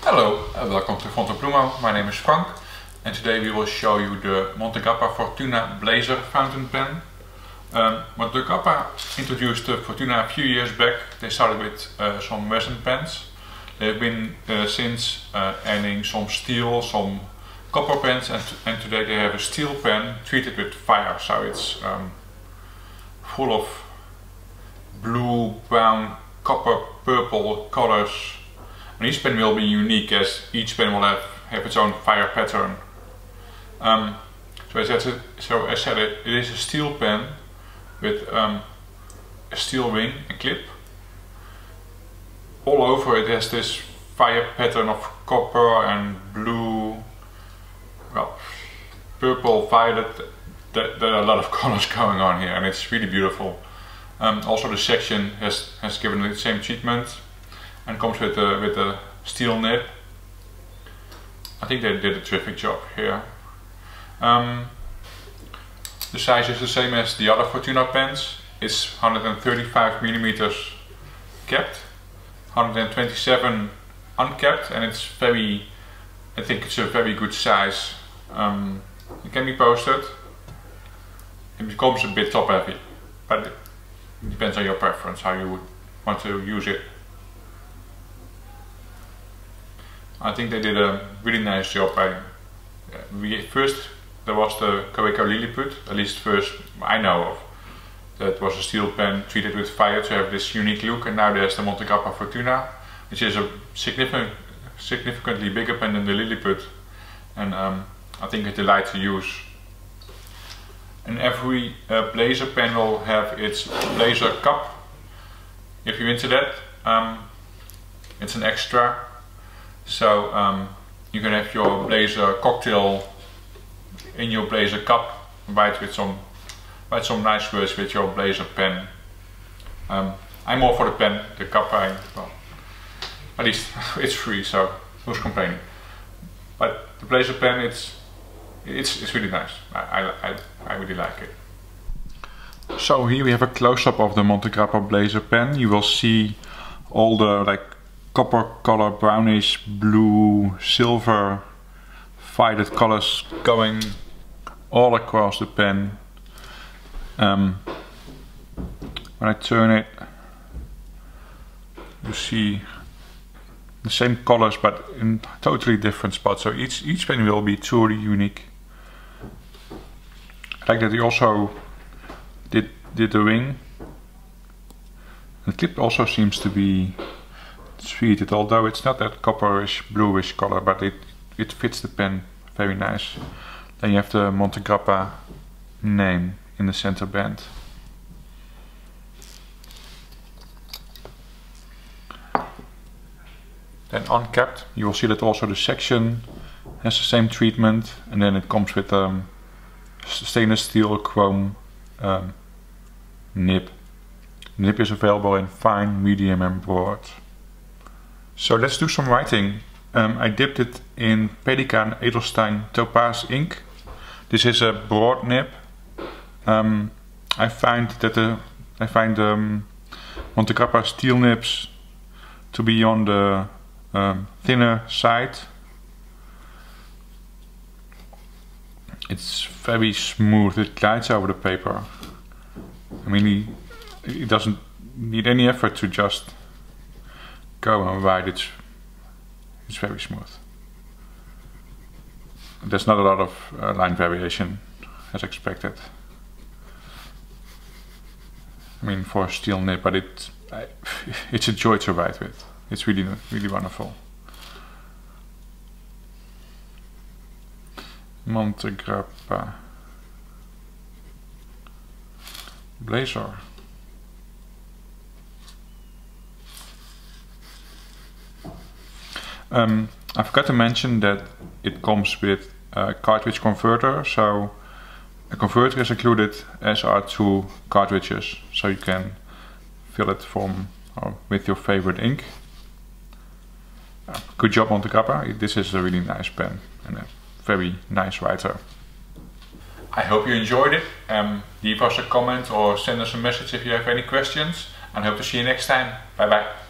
Hello, welcome to Fontobloemo. My name is Frank and today we will show you the Monte Grappa Fortuna Blazer fountain pen. Monte Grappa introduced the Fortuna a few years back. They started with some resin pens. They've been since adding some steel, some copper pens, and today they have a steel pen treated with fire, so it's full of blue, brown, copper, purple colors. And each pen will be unique, as each pen will have its own fire pattern. So as I said, it is a steel pen with a steel ring and clip. All over it has this fire pattern of copper and blue, well, purple, violet. There are a lot of colors going on here, and it's really beautiful. Also the section has given it the same treatment and comes with a steel nib. I think they did a terrific job here. The size is the same as the other Fortuna pens. It's 135 millimeters capped, 127 uncapped, and it's I think it's a very good size. It can be posted. It becomes a bit top heavy, but it depends on your preference, how you would want to use it. I think they did a really nice job. First there was the Kaweco Lilliput, at least first I know of. That was a steel pen treated with fire to have this unique look, and now there's the Monte Grappa Fortuna, which is a significantly bigger pen than the Lilliput, and I think it's a delight to use. And every Blazer pen will have its Blazer cup. If you're into that, it's an extra. So you can have your Blazer cocktail in your Blazer cup, write some nice words with your Blazer pen. I'm more for the pen. The cup, well, at least it's free, so who's complaining? But the Blazer pen, it's really nice. I really like it. So here we have a close-up of the Monte Grappa Blazer pen. You will see all the copper color, brownish, blue, silver, violet colors going all across the pen. When I turn it, you see the same colors but in totally different spots. So each pen will be truly unique. I like that he also did the ring. The clip also seems to be treated, although it's not that copperish, bluish color, but it fits the pen very nice. Then you have the Monte Grappa name in the center band. Then uncapped, you will see that also the section has the same treatment, and then it comes with stainless steel chrome nib. The nib is available in fine, medium and broad. So let's do some writing. I dipped it in Pelikan Edelstein Topaz ink. This is a broad nib. I find Monte Grappa steel nibs to be on the thinner side. It's very smooth, it glides over the paper. I mean, it doesn't need any effort to just go and write. It's very smooth. There's not a lot of line variation as expected. I mean, for a steel nib, but it's a joy to write with. It's really wonderful. Monte Grappa Blazer. I forgot to mention that it comes with a cartridge converter, so a converter is included, as are two cartridges, so you can fill it with your favorite ink. Good job, Monte Grappa. This is a really nice pen and a very nice writer. I hope you enjoyed it. Leave us a comment or send us a message if you have any questions, and hope to see you next time. Bye bye.